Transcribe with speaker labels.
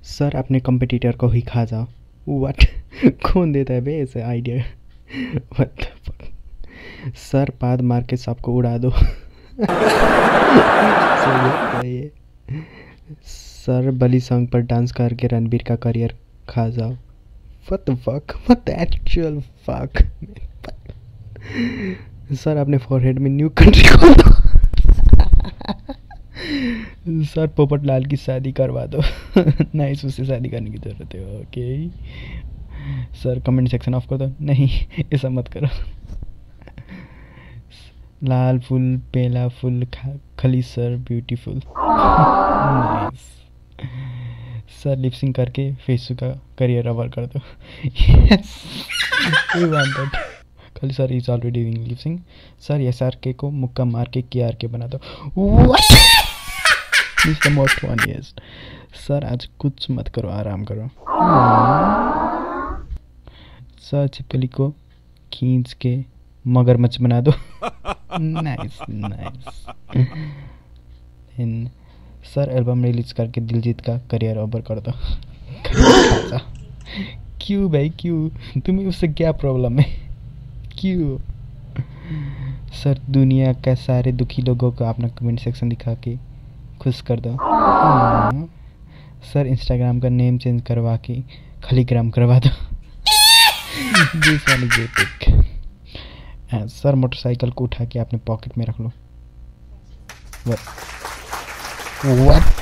Speaker 1: Sir अपने competitor को ही खा जाओ। व्हाट? कौन देता है बे ऐसे idea? What the fuck? Sir पाद मार के सबको उड़ा दो। सही है। सर बली सॉन्ग पर डांस करके रणबीर का करियर खा जाओ। What the fuck? What the actual fuck? Sir अपने फॉरहेड में न्यू कंट्री खोल दो। सर पोपट लाल की शादी करवा दो। नाइस, उससे शादी करने की ज़रूरत है। Okay sir comment section off कर दो। नहीं ऐसा मत करो। लाल फूल पहला फूल Khali sir beautiful. Nice. Sir lipsyncing करके फेसबुक का करियर अवर कर दो। Yes we want that. Khali sir is already doing lipsyncing. Sir SRK को मुक्का मार के KRK बना दो। This the most funniest. Sir आज कुछ मत करो, आराम करो। सर छिपकली को खींच के मगरमच्छ बना दो। Nice nice. Sir album release करके दिलजीत का करियर ओवर कर दो। क्यों भाई क्यों? तुम्हें उससे क्या प्रॉब्लम है? क्यों? सर दुनिया के सारे दुखी लोगों को अपना कमेंट सेक्शन दिखा के खुश कर दो। सर इंस्टाग्राम का नेम चेंज करवा के खलीग्राम करवा दो। This one is epic. Sir motorcycle को उठा के अपने पॉकेट में रख लो। व्हाट?